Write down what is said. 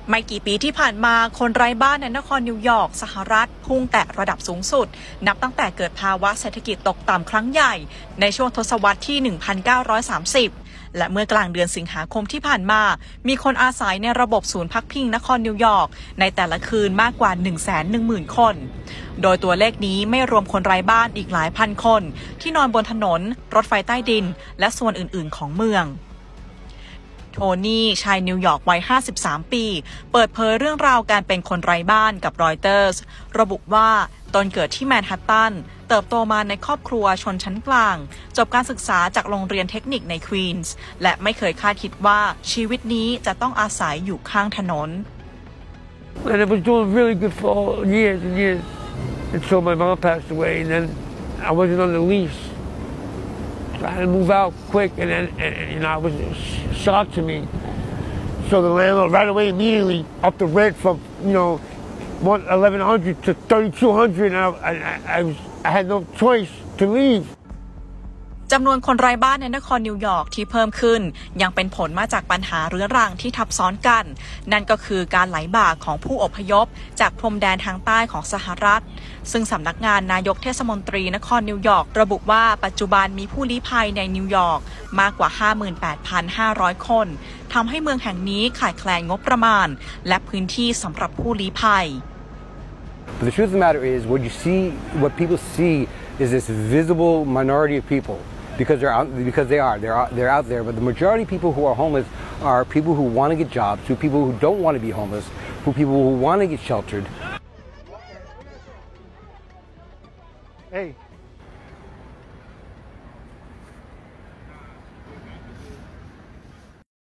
ไม่กี่ปีที่ผ่านมาคนไร้บ้านในนครนิวยอร์กสหรัฐพุ่งแตะระดับสูงสุดนับตั้งแต่เกิดภาวะเศรษฐกิจตกต่ำครั้งใหญ่ในช่วงทศวรรษที่ 1930 และเมื่อกลางเดือนสิงหาคมที่ผ่านมามีคนอาศัยในระบบศูนย์พักพิงนครนิวยอร์กในแต่ละคืนมากกว่า 110,000 คน โดยตัวเลขนี้ไม่รวมคนไร้บ้านอีกหลายพันคนที่นอนบนถนนรถไฟใต้ดินและส่วนอื่นๆของเมืองโทนี่ชายนิวยอร์กวัย 53 ปี เปิดเผยเรื่องราวการเป็นคนไร้บ้านกับรอยเตอร์สระบุว่าตอนเกิดที่แมนฮัตตันเติบโตมาในครอบครัวชนชั้นกลางจบการศึกษาจากโรงเรียนเทคนิคในควีนส์และไม่เคยคาดคิดว่าชีวิตนี้จะต้องอาศัยอยู่ข้างถนน And it was doing really good for years and years until my mom passed away, and then I wasn't on the lease. I had to move out quick, and then it was a shock to me. So the landlord right away immediately upped the rent from 1,100 to 3,200, and I had no choice to leave. จำนวนคนไร้บ้านในนครนิวยอร์กที่เพิ่มขึ้นยังเป็นผลมาจากปัญหาเรื้อรังที่ทับซ้อนกันนั่นก็คือการไหลบ่าของผู้อพยพจากพรมแดนทางใต้ของสหรัฐซึ่งสำนักงานนายกเทศมนตรีนครนิวยอร์กระบุว่าปัจจุบันมีผู้ลี้ภัยในนิวยอร์กมากกว่า 58,500 คนทำให้เมืองแห่งนี้ขาดแคลนงบประมาณและพื้นที่สำหรับผู้ลี้ภัย But the truth of the matter is, what people see is this visible minority of people. Because they're out there. But the majority of people who are homeless are people who want to get jobs, people who don't want to be homeless, people who want to get sheltered. Hey.